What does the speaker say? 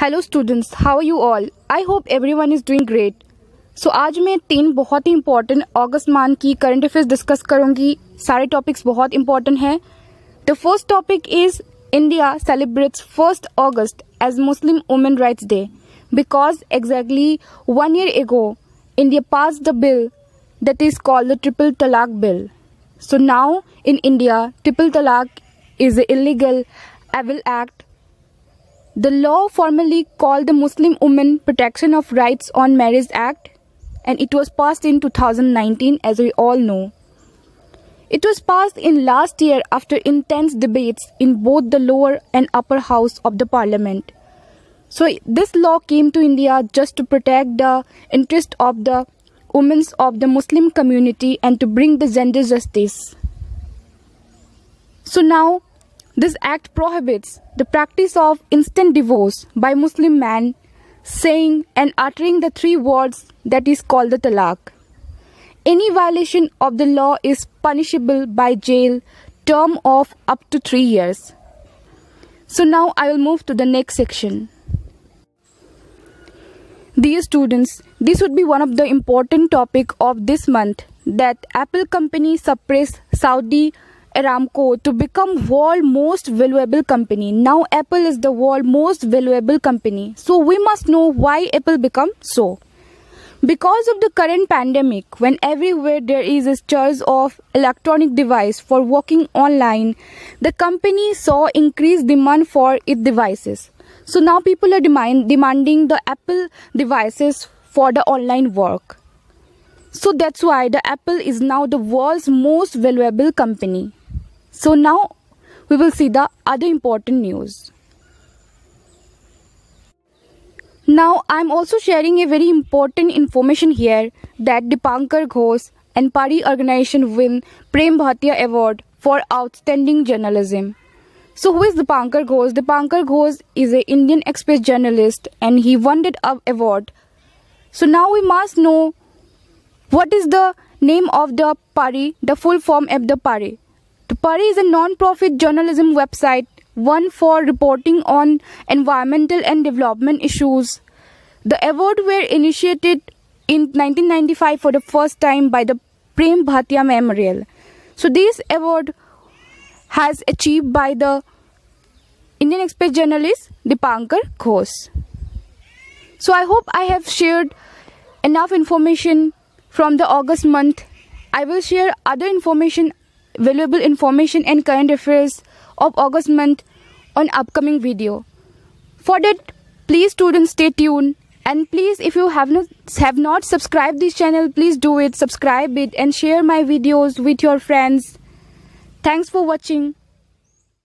Hello students, how are you all? I hope everyone is doing great. So आज मैं 3 बहुत ही important अगस्त मंथ की करंट अफेयर्स डिस्कस करूंगी। सारे टॉपिक्स बहुत इंपॉर्टेंट हैं। The first topic is India celebrates 1st August as Muslim women rights day because exactly 1 year ago India passed the bill that is called the Triple Talaq Bill. So now in India, Triple Talaq is an illegal evil act. The law formerly called the Muslim Women Protection of Rights on Marriage Act, and it was passed in 2019, as we all know. It was passed in last year after intense debates in both the lower and upper house of the parliament. So this law came to India just to protect the interest of the women of the Muslim community and to bring the gender justice. So now this act prohibits the practice of instant divorce by Muslim men, saying and uttering the 3 words that is called the talaq. Any violation of the law is punishable by jail term of up to 3 years. So now I will move to the next section. Dear students, this would be one of the important topic of this month, that Apple company suppressed Saudi Aramco to become world most valuable company. Now Apple is the world most valuable company. So we must know why Apple become so. Because of the current pandemic, when everywhere there is a surge of electronic device for working online, the company saw increased demand for its devices. So now people are demanding the Apple devices for the online work. So that's why the Apple is now the world's most valuable company. So now we will see the other important news. Now I'm also sharing a very important information here that Dipankar Ghosh and Pari organization win Prem Bhatia Award for outstanding journalism. So who is Dipankar Ghosh? Dipankar Ghosh is an Indian Express journalist and he won that award. So now we must know what is the name of the Pari, the full form of the Pari. The Pari is a non-profit journalism website, one for reporting on environmental and development issues. The award were initiated in 1995 for the first time by the Prem Bhatia Memorial. So this award has achieved by the Indian Express journalist Dipankar Ghosh. So I hope I have shared enough information from the August month. I will share other information, valuable information and current affairs of August month on upcoming video. For that, please students stay tuned, and please if you have not subscribed this channel, please do it, subscribe it and share my videos with your friends. Thanks for watching.